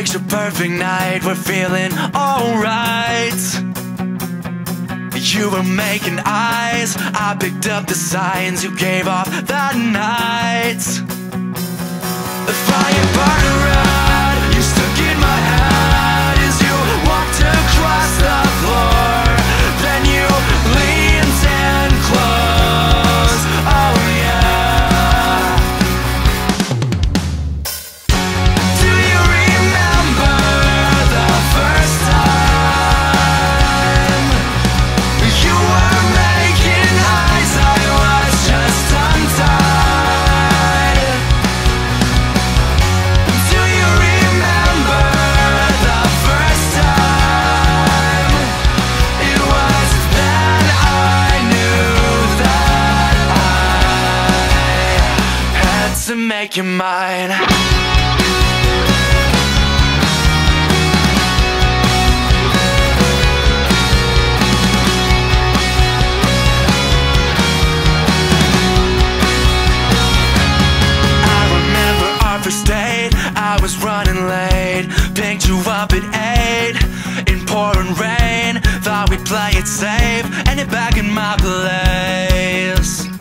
picture perfect night, we're feeling alright. You were making eyes, I picked up the signs you gave off that night. The fire burned red, you stuck in my head as you walked across the floor. Then you leaned in close, oh yeah. Do you remember the first time you were making eyes? I was just tongue-tied. Do you remember the first time? It was then I knew that I had to make you mine. First date, I was running late. Picked you up at 8 in pouring rain. Thought we'd play it safe and it back in my place.